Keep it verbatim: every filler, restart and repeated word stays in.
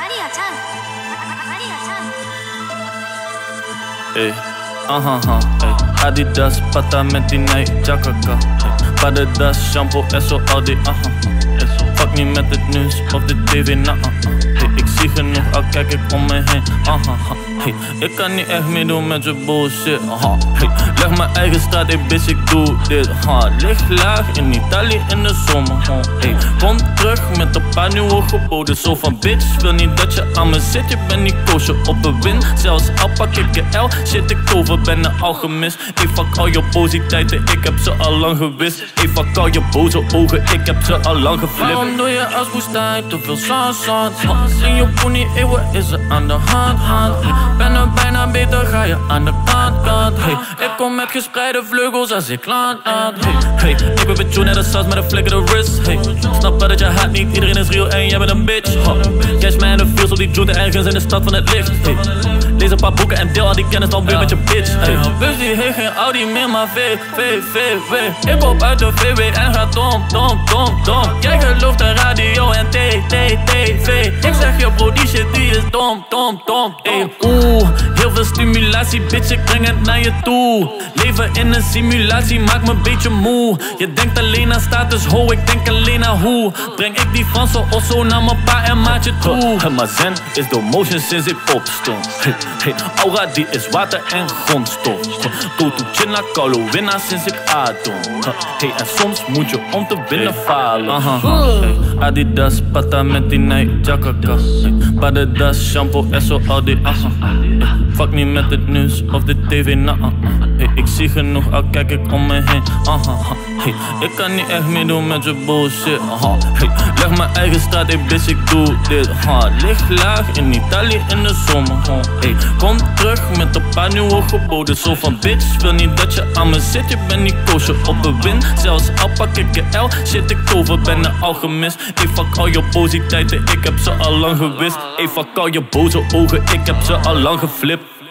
Ey, aha, uh ey. Adidas, pata met die Nike Jakaka. Padadas, shampoo, eso, Audi, aha. Fuck niet met het nieuws of de tv, nah, uh, uh. Hey, ik zie genoeg, al kijk ik om me heen, aha, uh, hey, ik kan niet echt meedoen met je bullshit, aha. Hey, leg mijn eigen straat, hey bitch, ik doe dit, ha. Lig laag in Italië in de zomer, huh. Hey, kom terug met een paar nieuwe geboden. Zo van bitch, wil niet dat je aan me zit, je bent niet koosje op een win. Zelfs al pak ik je L, shit ik over, ben er al gemist. Hey, fuck al je positeiten, ik heb ze al lang gewist. Hey, fuck al je boze ogen, ik heb ze al lang geflipt. Waarom doe je als woestijn, te veel zand, zand? In je pony, eeuwen is er aan de hand, hand. Ben er bijna beter, ga je aan de kant, kant. Hey, ik kom met gespreide vleugels als ik land, land. Hey, hey, ik ben met jou net als saus met een flikker de wrist. Hey, snap wel dat je haat niet, iedereen is real en jij bent een bitch. Huh. Cash mij in de fields op die joint ergens in de stad van het licht. Hey, lees een paar boeken en deel al die kennis dan weer met je bitch. Hey, bus die heeft geen Audi meer, maar V, V, V, V. Ik hop uit de V W en ga dom, dom, dom, dom. Jij gelooft de radio en T, T, T, V. Ik zeg je bro, die shit die is dom, dom, dom, dom. Oeh, heel veel stimulatie, bitch, ik breng het naar je toe. Leven in een simulatie maakt me een beetje moe. Je denkt alleen aan status, ho, ik denk alleen aan hoe. Breng ik die Franse osso naar mijn pa en maatje toe. Huh, maar zen is door motion sinds ik opstond. Hey, hey, aura die is water en grondstof. Go to chilla, koulo winnaar sinds ik adem. Hey, en soms moet je om te winnen falen. Aha, hey, Adidas, pata met die Nike Jakaka. Hey, Padadas, shampoo, eso, Audi, aha. Hey, fuck niet met het nieuws of de tv, nah, uh, uh. Hey, ik zie genoeg, al kijk ik om me heen, aha. Hey, ik kan niet echt meedoen met je bullshit, aha. Hey, leg mijn eigen straat, hey bitch, ik doe dit, ha. Lig laag in Italië in de zomer, huh. Hey, kom terug met een paar nieuwe geboden. Zo van bitch, wil niet dat je aan me zit, je bent niet koosje op een win. Zelfs al pak ik je L, shit ik over, ben er al gemist. Hey, fuck al je positeiten, ik heb ze al lang gewist. Hey, fuck al je boze ogen, ik heb ze al lang geflipt.